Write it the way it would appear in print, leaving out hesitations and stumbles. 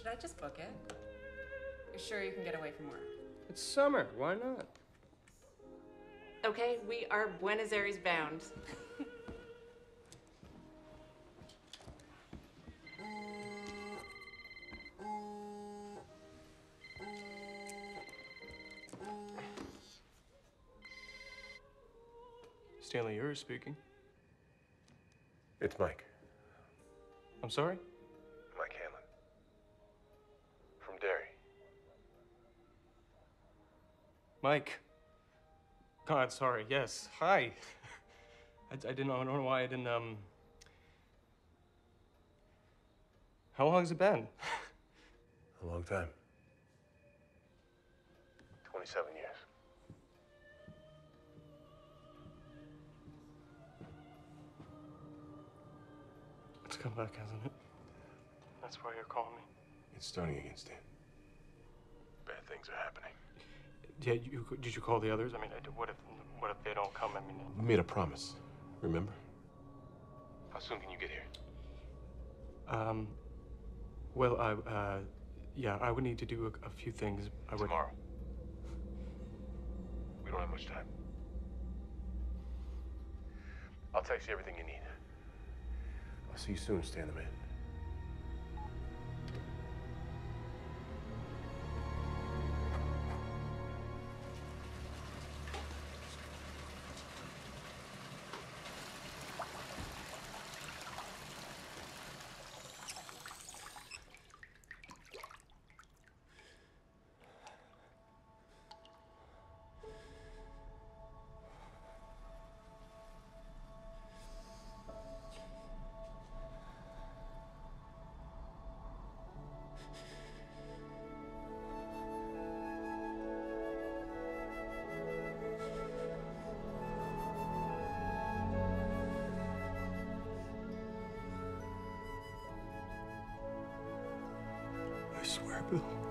Should I just book it? You're sure you can get away from work? It's summer. Why not? Okay, we are Buenos Aires bound. Stanley, you're speaking. It's Mike. I'm sorry? Mike Hanlon. From Derry. Mike. God, sorry. Yes. Hi. I don't know why I didn't, How long has it been? A long time. 27 years. It's come back, hasn't it? That's why you're calling me. It's starting again, Stan. Bad things are happening. Yeah, did you call the others? I mean, what if they don't come? I mean... We made a promise, remember? How soon can you get here? Well, yeah, I would need to do a few things. Tomorrow. We don't have much time. I'll text you everything you need. I'll see you soon, Stan the man. I swear, Bill.